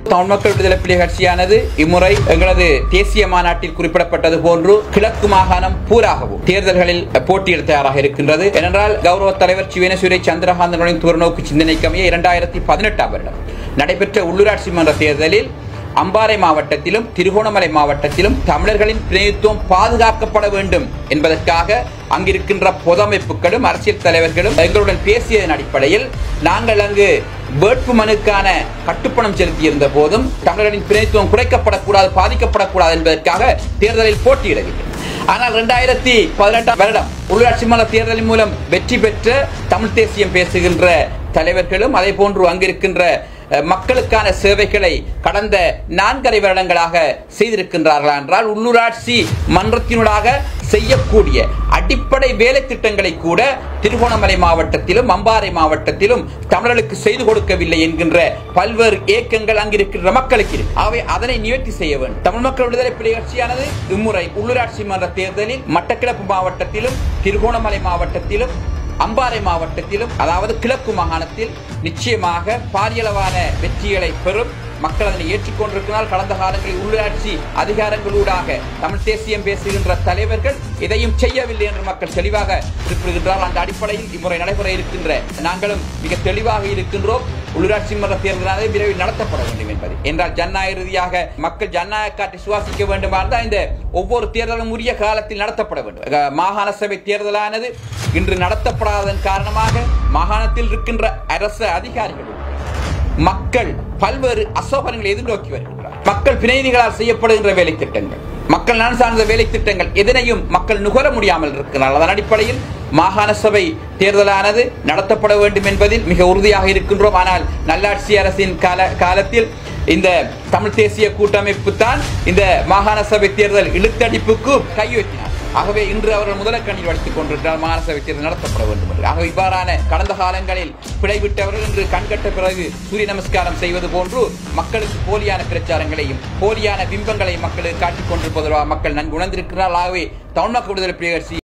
தமிழ் மக்கள் விடுதலை புலிகள் கட்சியானது இம்முறை எங்களது தேசிய மாநாட்டில் குறிப்பிடப்பட்டது போன்று கிழக்கு மாகாணம் பூராகவும் தேர்தல்களில் போட்டியிட தயாராக இருக்கின்றது. ஏனென்றால் கௌரவ தலைவர் சிவனேஸ்வரி சந்திரகாந்தனின் துறநோக்கு சிந்தனைக்கமைய 2018 வருடம் நடைபெற்ற உள்ளூராட்சி மன்ற தேர்தலில் அம்பாறை மாவட்டத்திலும் திருகோணமலை மாவட்டத்திலும் தமிழர்களின் பிரதிநிதித்துவம் பாதுகாக்கப்பட வேண்டும் என்பதற்காக அங்கிருக்கின்ற பொதமைப்புகளும் அரசியல் தலைவர்களும் எங்களுடன் பேசியதன் அடிப்படையில் நாங்கள் அங்கு வேட்புமனுக்கான கட்டுப்பணம் செலுத்தியிருந்த போதும் தமிழர்களின் பிரதிநிதித்துவம் குறைக்கப்படக்கூடாது, பாதிக்கப்படக்கூடாது என்பதற்காக தேர்தலில் போட்டியிடவில்லை. ஆனால் 2018 வருடம் உள்ளாட்சி மன்ற தேர்தலின் மூலம் வெற்றி பெற்ற தமிழ் தேசியம் பேசுகின்ற தலைவர்களும் அதே போன்று அங்கிருக்கின்ற மக்களுக்கான சேவைகளை கடந்த 4.5 வருடங்களாக செய்திருக்கின்றார்களா என்றால் உள்ளூராட்சி மன்றத்தினூடாக செய்யக்கூடிய அடிப்படை வேலை திட்டங்களை கூட திருகோணமலை மாவட்டத்திலும் அம்பாறை மாவட்டத்திலும் தமிழர்களுக்கு செய்து கொடுக்கவில்லை என்கின்ற பல்வேறு ஏக்கங்கள் அங்கிருக்கின்ற மக்களுக்கு இருக்கு. ஆகவே அதனை நிவர்த்தி செய்ய வேண்டும். தமிழ் மக்கள் விடுதலை புலிகள் கட்சியானது இம்முறை உள்ளூராட்சி மன்ற தேர்தலில் மட்டக்களப்பு மாவட்டத்திலும் திருகோணமலை மாவட்டத்திலும் அம்பாறை மாவட்டத்திலும் அதாவது கிழக்கு மாகாணத்தில் நிச்சயமாக பாரியளவான வெற்றிகளை பெறும். மக்கள் அதனை ஏற்றுக்கொண்டிருக்கிறார். கடந்த காலங்களில் உள்ளாட்சி அதிகாரங்களூடாக தமிழ் தேசியம் பேசுகின்ற தலைவர்கள் எதையும் செய்யவில்லை என்று மக்கள் தெளிவாக குறிப்பிடுகின்றார். அந்த அடிப்படையில் இம்முறை நடைபெற இருக்கின்ற நாங்களும் மிக தெளிவாக இருக்கின்றோம். உள்ளூராட்சி மன்ற தேர்தலானது விரைவில் நடத்தப்பட வேண்டும் என்பது என்றால் ஜனநாயக ரீதியாக மக்கள் ஜனநாயக காற்றை சுவாசிக்க வேண்டுமானால் இந்த ஒவ்வொரு தேர்தலும் உரிய காலத்தில் நடத்தப்பட வேண்டும். மாகாண சபை தேர்தலானது இன்று நடத்தப்படாததன் காரணமாக மாகாணத்தில் இருக்கின்ற அரசு அதிகாரிகள் மக்கள் பல்வேறு அசௌகரியங்களை எதிர்நோக்கி வருகின்றனர். மக்கள் பிரதிநிதிகளால் செய்யப்படுகின்ற வேலை திட்டங்கள், மக்கள் நலன் சார்ந்த வேலை திட்டங்கள் எதனையும் மக்கள் நுகர முடியாமல் இருக்கிறார்கள். அதன் அடிப்படையில் மாகாண சபை தேர்தலானது நடத்தப்பட வேண்டும் என்பதில் மிக உறுதியாக இருக்கின்றோம். ஆனால் நல்லாட்சி அரசின் காலத்தில் இந்த தமிழ் தேசிய கூட்டமைப்பு தான் இந்த மாகாண சபை தேர்தல் இழுத்தடிப்புக்கு கையெழுத்தினார். ஆகவே இன்று அவர்கள் முதலக்கண்ணில் வடித்துக் கொண்டிருக்கிறார் மாகாண சபை தேர்தல் நடத்தப்பட வேண்டும் என்று. ஆகவே இவ்வாறான கடந்த காலங்களில் பிழைவிட்டவர்கள் இன்று கண்கட்ட பிறகு சூரிய நமஸ்காரம் செய்வது போன்று மக்களுக்கு போலியான பிரச்சாரங்களையும் போலியான பிம்பங்களையும் மக்களுக்கு காட்டிக் கொண்டிருப்பதாக மக்கள் நன்கு உணர்ந்திருக்கிறார்கள். ஆகவே தமிழ் மக்கள் விடுதலை புலிகள் கட்சி